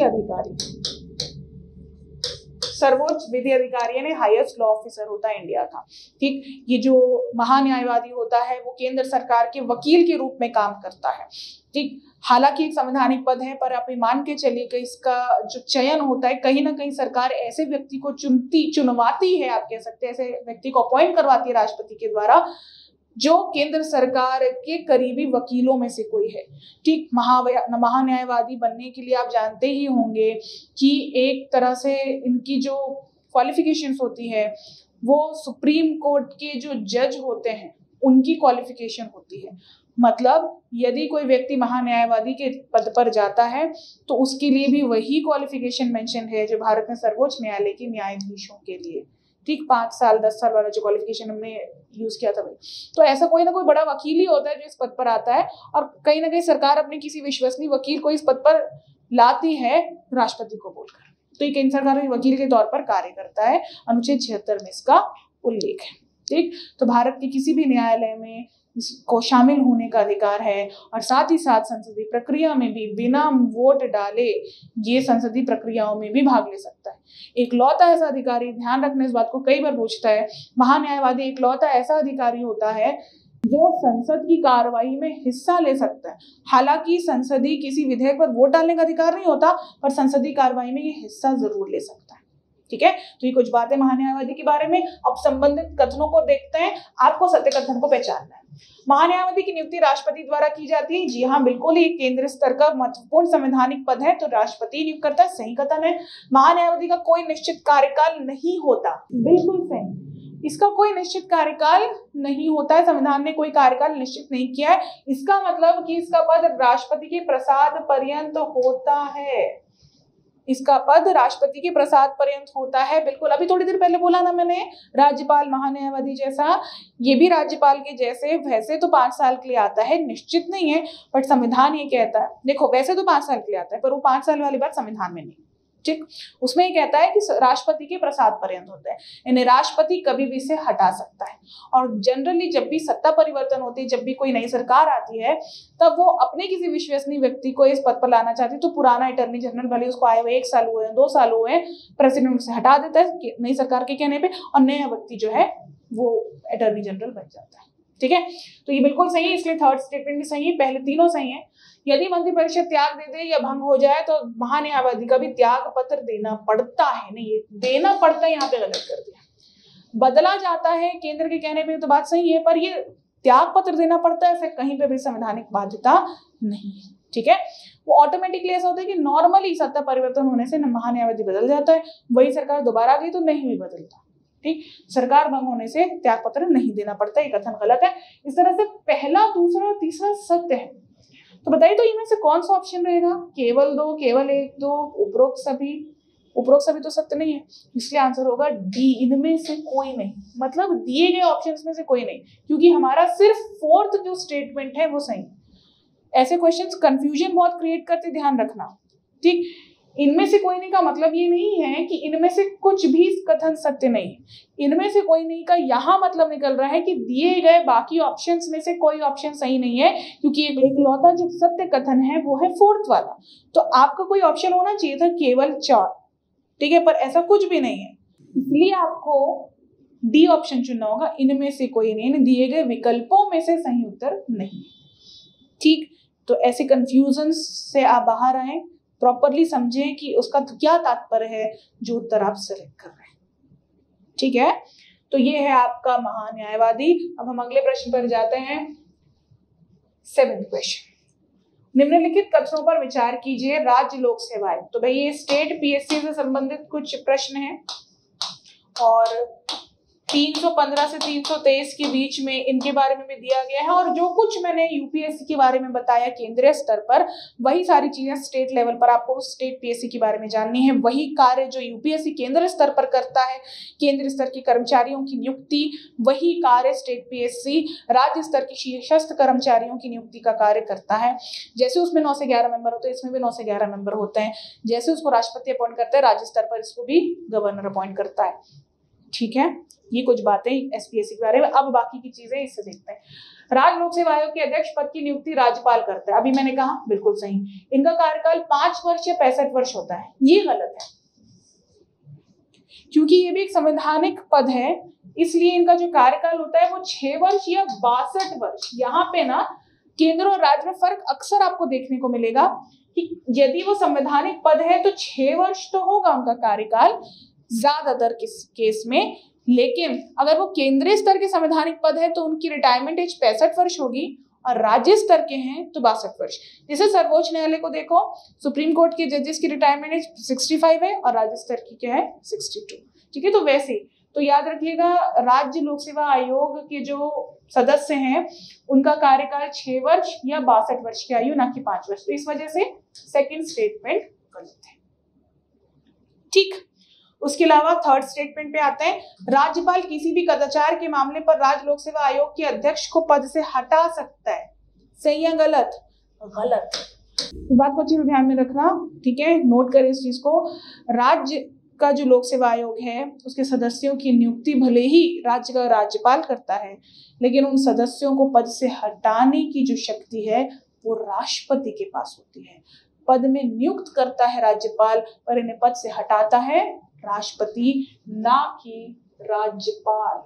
अधिकारी यानी हाईएस्ट लॉ ऑफिसर होता है इंडिया का। ठीक, ये जो महान्यायवादी होता है वो केंद्र सरकार के वकील के रूप में काम करता है। ठीक, हालांकि एक संवैधानिक पद है, पर आप मान के चलिए कि इसका जो चयन होता है कहीं ना कहीं सरकार ऐसे व्यक्ति को चुनवाती है, आप कह सकते हैं ऐसे व्यक्ति को अपॉइंट करवाती है राष्ट्रपति के द्वारा, जो केंद्र सरकार के करीबी वकीलों में से कोई है। ठीक, महान्यायवादी बनने के लिए आप जानते ही होंगे कि एक तरह से इनकी जो क्वालिफिकेशंस होती है वो सुप्रीम कोर्ट के जो जज होते हैं उनकी क्वालिफिकेशन होती है। मतलब यदि कोई व्यक्ति महान्यायवादी के पद पर जाता है तो उसके लिए भी वही क्वालिफिकेशन मेंशन है जो भारत में सर्वोच्च न्यायालय के न्यायाधीशों के लिए। ठीक, 5 साल 10 साल वाला जो क्वालिफिकेशन हमने यूज किया था भाई। तो ऐसा कोई ना कोई बड़ा वकील ही होता है जो इस पद पर आता है, और कहीं ना कहीं सरकार अपने किसी विश्वसनीय वकील को इस पद पर लाती है राष्ट्रपति को बोलकर। तो ये केंद्र सरकार वकील के तौर पर कार्य करता है, अनुच्छेद 76 में इसका उल्लेख है। ठीक, तो भारत के किसी भी न्यायालय में इसको शामिल होने का अधिकार है, और साथ ही साथ संसदीय प्रक्रिया में भी बिना वोट डाले ये संसदीय प्रक्रियाओं में भी भाग ले सकता है। एकलौता ऐसा अधिकारी, ध्यान रखना इस बात को, कई बार पूछता है, महान्यायवादी एकलौता ऐसा अधिकारी होता है जो संसद की कार्रवाई में हिस्सा ले सकता है। हालांकि संसदीय किसी विधेयक पर वोट डालने का अधिकार नहीं होता, पर संसदीय कार्रवाई में ये हिस्सा जरूर ले सकता है। ठीक है, तो ये कुछ बातें महान्यायवादी के बारे में। अब संबंधित कथनों को देखते हैं, आपको सत्य कथन को पहचानना है। महान्यायवादी की नियुक्ति राष्ट्रपति द्वारा की जाती है। जी हाँ, बिल्कुल, ये केंद्र स्तर का महत्वपूर्ण संवैधानिक पद है, तो राष्ट्रपति नियुक्त करता है। सही कथन है। महान्यायवादी का कोई निश्चित कार्यकाल नहीं होता। बिल्कुल सही, इसका कोई निश्चित कार्यकाल नहीं होता है। संविधान ने कोई कार्यकाल निश्चित नहीं किया है। इसका मतलब कि इसका पद राष्ट्रपति के प्रसाद पर्यंत होता है। इसका पद राष्ट्रपति के प्रसाद पर्यंत होता है। बिल्कुल, अभी थोड़ी देर पहले बोला ना मैंने, राज्यपाल महान्यायवादी जैसा, ये भी राज्यपाल के जैसे वैसे तो 5 साल के लिए आता है, निश्चित नहीं है, बट संविधान ये कहता है। देखो, वैसे तो 5 साल के लिए आता है, पर वो 5 साल वाली बात संविधान में नहीं। ठीक, उसमें ये कहता है कि राष्ट्रपति के प्रसाद पर्यंत होता है, यानी राष्ट्रपति कभी भी इसे हटा सकता है। और जनरली जब भी सत्ता परिवर्तन होती है, जब भी कोई नई सरकार आती है, तब वो अपने किसी विश्वसनीय व्यक्ति को इस पद पर लाना चाहती है, तो पुराना अटॉर्नी जनरल, भले उसको आए हुए 1 साल हुए 2 साल हुए, प्रेसिडेंट से हटा देता है नई सरकार के कहने पे, और नया व्यक्ति जो है वो अटॉर्नी जनरल बन जाता है। ठीक है, तो ये बिल्कुल सही है, इसलिए थर्ड स्टेटमेंट भी सही है, पहले तीनों सही है। यदि मंत्रिपरिषद त्याग दे दे या भंग हो जाए तो महान्यायवादी का भी त्याग पत्र देना पड़ता है। नहीं, देना पड़ता है, यहाँ पे गलत कर दिया। बदला जाता है केंद्र के कहने पे, तो बात सही है, पर ये त्याग पत्र देना पड़ता है, फिर कहीं पे भी संवैधानिक बाध्यता नहीं है। ठीक है, वो ऑटोमेटिकली ऐसा होता है कि नॉर्मली सत्ता परिवर्तन होने से महान्यायवादी बदल जाता है, वही सरकार दोबारा आ गई तो नहीं भी बदलता। ठीक, सरकार भंग होने से त्याग पत्र नहीं देना पड़ता, ये कथन गलत है। इस तरह से पहला, दूसरा और तीसरा सत्य है। तो बताइए, तो इनमें से कौन सा ऑप्शन रहेगा? केवल 2, केवल 1, 2, उपरोक्त सभी? उपरोक्त सभी तो सत्य नहीं है, इसलिए आंसर होगा डी, इनमें से कोई नहीं। मतलब दिए गए ऑप्शंस में से कोई नहीं, क्योंकि हमारा सिर्फ फोर्थ जो स्टेटमेंट है वो सही। ऐसे क्वेश्चंस कंफ्यूजन बहुत क्रिएट करते, ध्यान रखना। ठीक, इनमें से कोई नहीं का मतलब ये नहीं है कि इनमें से कुछ भी कथन सत्य नहीं है। इनमें से कोई नहीं का यहाँ मतलब निकल रहा है कि दिए गए बाकी ऑप्शंस में से कोई ऑप्शन सही नहीं है, क्योंकि एकलौता जो सत्य कथन है वो है फोर्थ वाला। तो आपका कोई ऑप्शन होना चाहिए था केवल 4। ठीक है, पर ऐसा कुछ भी नहीं है, इसलिए आपको डी ऑप्शन चुनना होगा। इनमें से कोई नहीं, दिए गए विकल्पों में से सही उत्तर नहीं। ठीक, तो ऐसे कंफ्यूजन से आप बाहर आए, प्रॉपरली समझें कि उसका क्या तात्पर्य है जो उत्तर आप सेलेक्ट कर रहे हैं। ठीक है, तो ये है आपका महान्यायवादी। अब हम अगले प्रश्न पर जाते हैं। 7th क्वेश्चन, निम्नलिखित कथनों पर विचार कीजिए। राज्य लोक सेवाएं, तो भाई ये स्टेट पीएससी से संबंधित कुछ प्रश्न हैं, और 315 से 323 के बीच में इनके बारे में भी दिया गया है। और जो कुछ मैंने यूपीएससी के बारे में बताया केंद्रीय स्तर पर, वही सारी चीजें स्टेट लेवल पर आपको स्टेट पीएससी के बारे में जाननी है। वही कार्य जो यूपीएससी केंद्र स्तर पर करता है, केंद्र स्तर के कर्मचारियों की नियुक्ति, वही कार्य स्टेट पीएससी राज्य स्तर के शीर्षस्थ कर्मचारियों की नियुक्ति का कार्य करता है। जैसे उसमें 9 से 11 मेंबर होते हैं, इसमें भी 9 से 11 मेंबर होते हैं। जैसे उसको राष्ट्रपति अपॉइंट करता है, राज्य स्तर पर इसको भी गवर्नर अपॉइंट करता है। ठीक है, ये कुछ बातें एसपीएससी के बारे में। अब बाकी की चीजें इससे देखते हैं। राज्य लोक सेवा आयोग के अध्यक्ष पद की नियुक्ति राज्यपाल करता है। अभी मैंने कहा बिल्कुल सही, इनका कार्यकाल 5 वर्ष या 65 वर्ष होता है। ये गलत है, क्योंकि ये भी एक संवैधानिक पद है, इसलिए इनका जो कार्यकाल होता है वो 6 वर्ष या 62 वर्ष। यहाँ पे ना केंद्र और राज्य में फर्क अक्सर आपको देखने को मिलेगा कि यदि वो संवैधानिक पद है तो 6 वर्ष तो होगा उनका कार्यकाल, ज्यादातर केस में लेकिन अगर वो केंद्रीय स्तर के संवैधानिक पद है तो उनकी रिटायरमेंट एज 65 वर्ष होगी, और राज्य स्तर के हैं तो 62 वर्ष। जैसे सर्वोच्च न्यायालय को देखो, सुप्रीम कोर्ट के जजेस की रिटायरमेंट एज 65 है और राज्य स्तर की क्या है 62। ठीक है, तो वैसे तो याद रखिएगा राज्य लोक सेवा आयोग के जो सदस्य हैं उनका कार्यकाल 6 वर्ष या 62 वर्ष की आयु, ना कि 5 वर्ष। तो इस वजह से सेकंड स्टेटमेंट गलत है। ठीक, उसके अलावा थर्ड स्टेटमेंट पे आते हैं। राज्यपाल किसी भी कदाचार के मामले पर राज्य लोक सेवा आयोग के अध्यक्ष को पद से हटा सकता है। सही या गलत? गलत। इस बात को अच्छे से ध्यान में रखना, ठीक है, नोट करें इस चीज को। राज्य का जो लोक सेवा आयोग है उसके सदस्यों की नियुक्ति भले ही राज्य का राज्यपाल करता है, लेकिन उन सदस्यों को पद से हटाने की जो शक्ति है वो राष्ट्रपति के पास होती है। पद में नियुक्त करता है राज्यपाल, पर इन्हें पद से हटाता है राष्ट्रपति, ना कि राज्यपाल।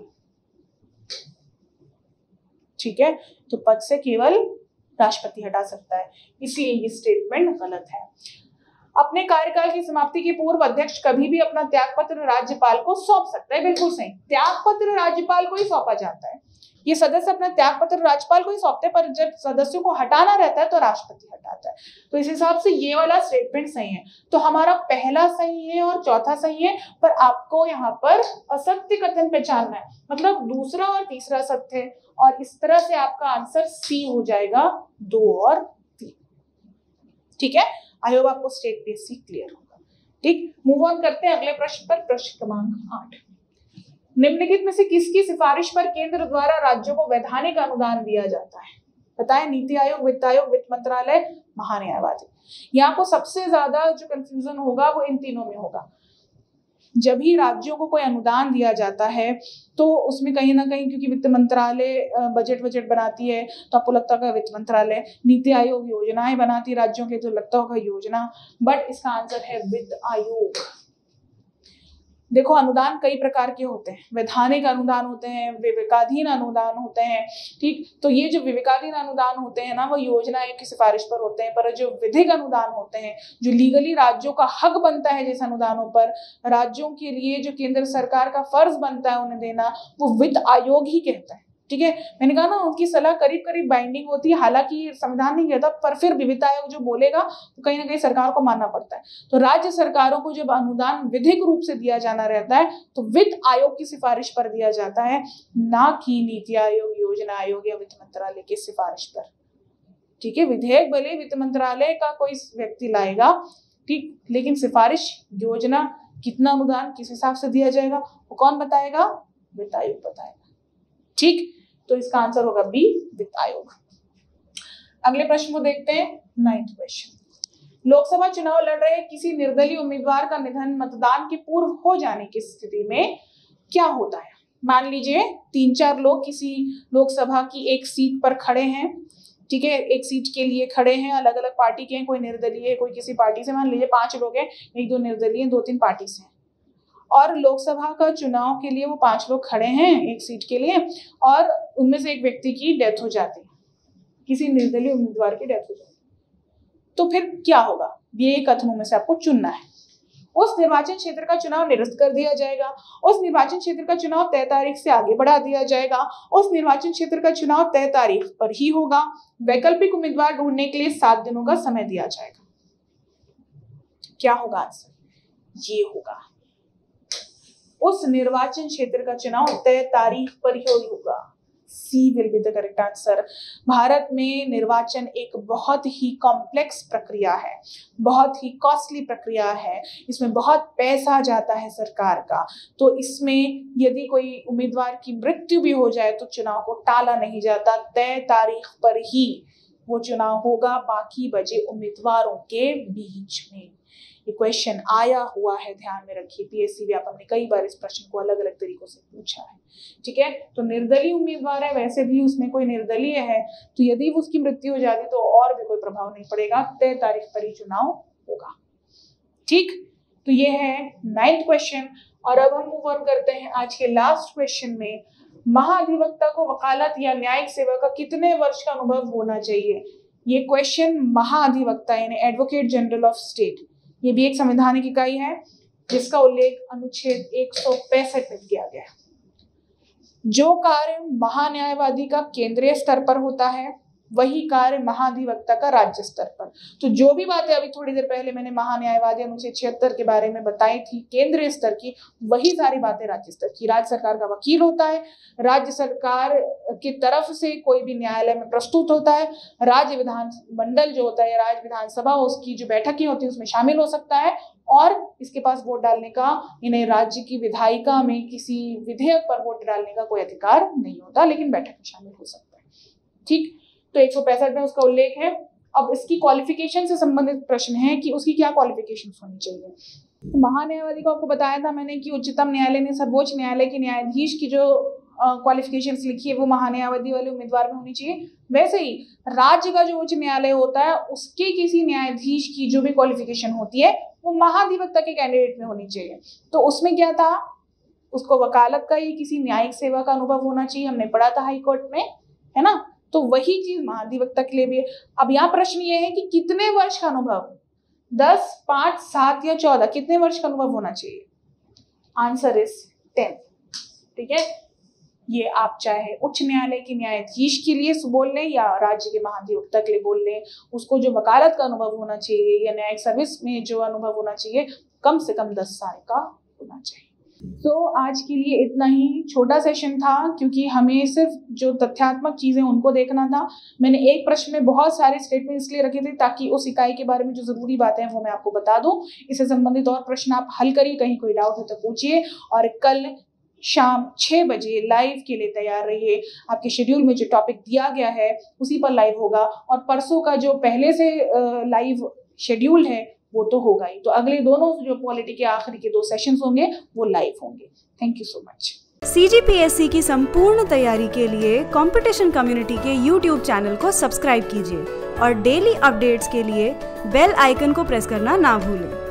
ठीक है, तो पद से केवल राष्ट्रपति हटा सकता है, इसलिए ये स्टेटमेंट गलत है। अपने कार्यकाल की समाप्ति के पूर्व अध्यक्ष कभी भी अपना त्यागपत्र राज्यपाल को सौंप सकता है। बिल्कुल सही, त्यागपत्र राज्यपाल को ही सौंपा जाता है। ये सदस्य अपना त्यागपत्र राज्यपाल को ही सौंपते हैं, पर जब सदस्यों को हटाना रहता है तो राष्ट्रपति हटाता है। तो इस हिसाब से ये वाला स्टेटमेंट सही है। तो हमारा पहला सही है और चौथा सही है, पर आपको यहाँ पर असत्य कथन पहचानना है, मतलब दूसरा और तीसरा सत्य है, और इस तरह से आपका आंसर सी हो जाएगा 2 और 3। ठीक है, आई होप आपको स्टेट बेसिक क्लियर होगा। ठीक, मूव ऑन करते हैं अगले प्रश्न पर। प्रश्न क्रमांक 8, निम्नलिखित में से किसकी सिफारिश पर केंद्र द्वारा राज्यों को वैधानिक अनुदान दिया जाता है? बताएं, नीति आयोग, वित्त आयोग, वित्त मंत्रालय, महान्यायवादी। यहाँ को सबसे ज्यादा जो कंफ्यूजन होगा वो इन तीनों में होगा। जब भी राज्यों को कोई अनुदान दिया जाता है तो उसमें कहीं ना कहीं, क्योंकि वित्त मंत्रालय बजट बनाती है तो आपको लगता होगा वित्त मंत्रालय, नीति आयोग योजनाएं बनाती है राज्यों के तो लगता होगा योजना, बट इसका आंसर है वित्त आयोग। देखो, अनुदान कई प्रकार के होते हैं, वैधानिक अनुदान होते हैं, विवेकाधीन अनुदान होते हैं। ठीक, तो ये जो विवेकाधीन अनुदान होते हैं ना, वो योजना आयोग की सिफारिश पर होते हैं, पर जो विधिक अनुदान होते हैं, जो लीगली राज्यों का हक बनता है जिस अनुदानों पर, राज्यों के लिए जो केंद्र सरकार का फर्ज बनता है उन्हें देना, वो वित्त आयोग ही कहता है। ठीक है, मैंने कहा ना उनकी सलाह करीब करीब बाइंडिंग होती है, हालांकि संविधान नहीं कहता, पर फिर वित्त आयोग जो बोलेगा तो कहीं ना कहीं सरकार को मानना पड़ता है। तो राज्य सरकारों को जब अनुदान विधिक रूप से दिया जाना रहता है तो वित्त आयोग की सिफारिश पर दिया जाता है, ना कि नीति आयोग, योजना आयोग या वित्त मंत्रालय की सिफारिश पर। ठीक है, विधेयक भले वित्त मंत्रालय का कोई व्यक्ति लाएगा, ठीक, लेकिन सिफारिश, योजना, कितना अनुदान किस हिसाब से दिया जाएगा वो कौन बताएगा? वित्त आयोग बताएगा। ठीक, तो इसका आंसर होगा बी, वित्त आयोग। अगले प्रश्न को देखते हैं, 9th क्वेश्चन। लोकसभा चुनाव लड़ रहे किसी निर्दलीय उम्मीदवार का निधन मतदान के पूर्व हो जाने की स्थिति में क्या होता है? मान लीजिए 3-4 लोग किसी लोकसभा की एक सीट पर खड़े हैं। ठीक है, एक सीट के लिए खड़े हैं, अलग अलग पार्टी के हैं, कोई निर्दलीय है, कोई किसी पार्टी से। मान लीजिए 5 लोग हैं, 1-2 निर्दलीय, 2-3 पार्टी से हैं, और लोकसभा का चुनाव के लिए वो 5 लोग खड़े हैं एक सीट के लिए, और उनमें से एक व्यक्ति की डेथ हो जाती है, किसी निर्दलीय उम्मीदवार की डेथ हो जाती है, तो फिर क्या होगा? ये कथनों में से आपको चुनना है। उस निर्वाचन क्षेत्र का चुनाव निरस्त कर दिया जाएगा, उस निर्वाचन क्षेत्र का चुनाव तय तारीख से आगे बढ़ा दिया जाएगा, उस निर्वाचन क्षेत्र का चुनाव तय तारीख पर ही होगा, वैकल्पिक उम्मीदवार ढूंढने के लिए 7 दिनों का समय दिया जाएगा। क्या होगा आंसर? ये होगा, उस निर्वाचन क्षेत्र का चुनाव तय तारीख पर ही होगा। C will be the correct answer. Bharat में निर्वाचन एक बहुत ही कॉम्प्लेक्स प्रक्रिया है, बहुत ही कॉस्टली प्रक्रिया है, इसमें बहुत पैसा जाता है सरकार का। तो इसमें यदि कोई उम्मीदवार की मृत्यु भी हो जाए तो चुनाव को टाला नहीं जाता, तय तारीख पर ही वो चुनाव होगा बाकी बचे उम्मीदवारों के बीच में। ये क्वेश्चन आया हुआ है, ध्यान में रखिए। पीएससी व्यापक ने कई बार इस प्रश्न को अलग अलग तरीकों से पूछा है। ठीक है, तो निर्दलीय उम्मीदवार है, वैसे भी उसमें कोई निर्दलीय है, तो यदि उसकी मृत्यु हो जाती तो और भी कोई प्रभाव नहीं पड़ेगा, तय तारीख पर ही चुनाव होगा। ठीक, तो ये है 9th क्वेश्चन। और अब हम मूव ऑन करते हैं आज के लास्ट क्वेश्चन में। महाधिवक्ता को वकालत या न्यायिक सेवा का कितने वर्ष का अनुभव होना चाहिए? ये क्वेश्चन महाधिवक्ता यानी एडवोकेट जनरल ऑफ स्टेट, ये भी एक संवैधानिक इकाई है जिसका उल्लेख अनुच्छेद 165 में किया गया है। जो कार्य महान्यायवादी का केंद्रीय स्तर पर होता है वही कार्य महाधिवक्ता का राज्य स्तर पर। तो जो भी बातें अभी थोड़ी देर पहले मैंने महान्यायवादी अनुच्छेद 76 के बारे में बताई थी केंद्रीय स्तर की, वही सारी बातें राज्य स्तर की। राज्य सरकार का वकील होता है, राज्य सरकार की तरफ से कोई भी न्यायालय में प्रस्तुत होता है, राज्य विधान मंडल जो होता है या राज्य विधानसभा उसकी जो बैठकें होती है उसमें शामिल हो सकता है, और इसके पास वोट डालने का, इन्हें राज्य की विधायिका में किसी विधेयक पर वोट डालने का कोई अधिकार नहीं होता, लेकिन बैठक में शामिल हो सकता है। ठीक, तो 165 में उसका उल्लेख है। अब इसकी क्वालिफिकेशन से संबंधित प्रश्न है कि उसकी क्या क्वालिफिकेशंस होनी चाहिए। तो महान्यायवादी को आपको बताया था मैंने कि उच्चतम न्यायालय ने सर्वोच्च न्यायालय के न्यायाधीश की जो क्वालिफिकेशंस लिखी है वो महान्यायवादी वाले उम्मीदवार में होनी चाहिए। वैसे ही राज्य का जो उच्च न्यायालय होता है उसके किसी न्यायाधीश की जो भी क्वालिफिकेशन होती है वो महाधिवक्ता के कैंडिडेट में होनी चाहिए। तो उसमें क्या था, उसको वकालत का या किसी न्यायिक सेवा का अनुभव होना चाहिए, हमने पढ़ा था हाई कोर्ट में, है ना। तो वही चीज महाधिवक्ता के लिए भी है। अब यहाँ प्रश्न ये है कि कितने वर्ष का अनुभव, 10, 5, 7 या 14, कितने वर्ष का अनुभव होना चाहिए। Answer is 10। ठीक है, ये आप चाहे उच्च न्यायालय के न्यायाधीश के लिए बोल लें या राज्य के महाधिवक्ता के लिए बोल लें, उसको जो वकालत का अनुभव होना चाहिए या न्यायिक सर्विस में जो अनुभव होना चाहिए कम से कम 10 साल का होना चाहिए। तो आज के लिए इतना ही छोटा सेशन था, क्योंकि हमें सिर्फ जो तथ्यात्मक चीजें उनको देखना था। मैंने एक प्रश्न में बहुत सारे स्टेटमेंट इसलिए रखे थे ताकि उस इकाई के बारे में जो जरूरी बातें हैं वो मैं आपको बता दूं। इससे संबंधित और प्रश्न आप हल करिए, कहीं कोई डाउट हो तो पूछिए, और कल शाम 6 बजे लाइव के लिए तैयार रहिए। आपके शेड्यूल में जो टॉपिक दिया गया है उसी पर लाइव होगा, और परसों का जो पहले से लाइव शेड्यूल है वो तो होगा ही। तो अगले दोनों जो पॉलिटी के आखिरी के 2 सेशंस होंगे वो लाइव होंगे। Thank you so much. CGPSC की संपूर्ण तैयारी के लिए कंपटीशन कम्युनिटी के YouTube चैनल को सब्सक्राइब कीजिए और डेली अपडेट्स के लिए बेल आइकन को प्रेस करना ना भूलें।